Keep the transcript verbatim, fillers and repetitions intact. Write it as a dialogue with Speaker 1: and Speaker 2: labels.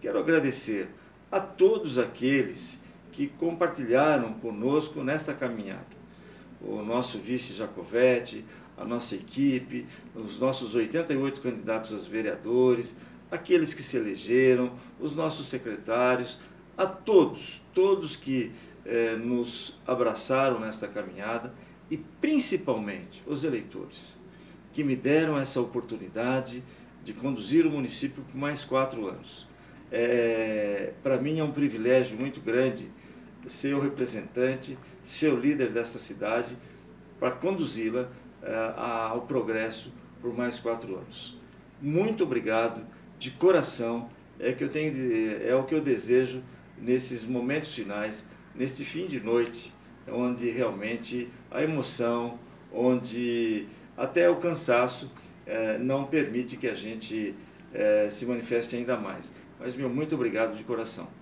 Speaker 1: Quero agradecer a todos aqueles que compartilharam conosco nesta caminhada. O nosso vice Jacovetti, a nossa equipe, os nossos oitenta e oito candidatos a vereadores, aqueles que se elegeram, os nossos secretários, a todos, todos que eh, nos abraçaram nesta caminhada e principalmente os eleitores, que me deram essa oportunidade de conduzir o município por mais quatro anos. É, para mim é um privilégio muito grande ser o representante, ser o líder dessa cidade, para conduzi-la é, ao progresso por mais quatro anos. Muito obrigado, de coração, é, que eu tenho, é o que eu desejo nesses momentos finais, neste fim de noite, onde realmente a emoção, onde até o cansaço é, não permite que a gente é, se manifeste ainda mais. Mas, meu, muito obrigado de coração.